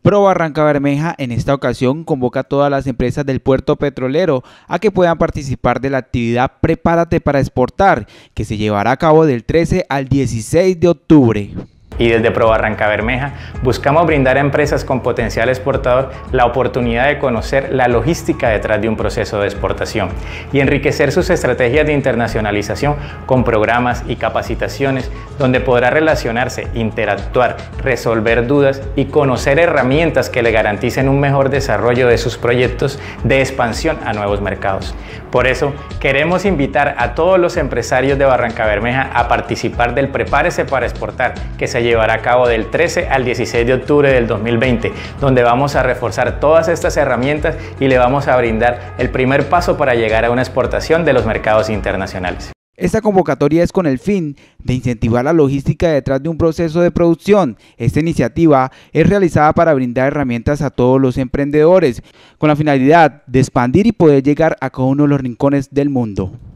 Pro Barrancabermeja en esta ocasión convoca a todas las empresas del puerto petrolero a que puedan participar de la actividad Prepárate para Exportar, que se llevará a cabo del 13 al 16 de octubre. Y desde Pro Barrancabermeja buscamos brindar a empresas con potencial exportador la oportunidad de conocer la logística detrás de un proceso de exportación y enriquecer sus estrategias de internacionalización con programas y capacitaciones donde podrá relacionarse, interactuar, resolver dudas y conocer herramientas que le garanticen un mejor desarrollo de sus proyectos de expansión a nuevos mercados. Por eso queremos invitar a todos los empresarios de Barrancabermeja a participar del Prepárese para Exportar, que se llevará a cabo del 13 al 16 de octubre del 2020, donde vamos a reforzar todas estas herramientas y le vamos a brindar el primer paso para llegar a una exportación de los mercados internacionales. Esta convocatoria es con el fin de incentivar la logística detrás de un proceso de producción. Esta iniciativa es realizada para brindar herramientas a todos los emprendedores, con la finalidad de expandir y poder llegar a cada uno de los rincones del mundo.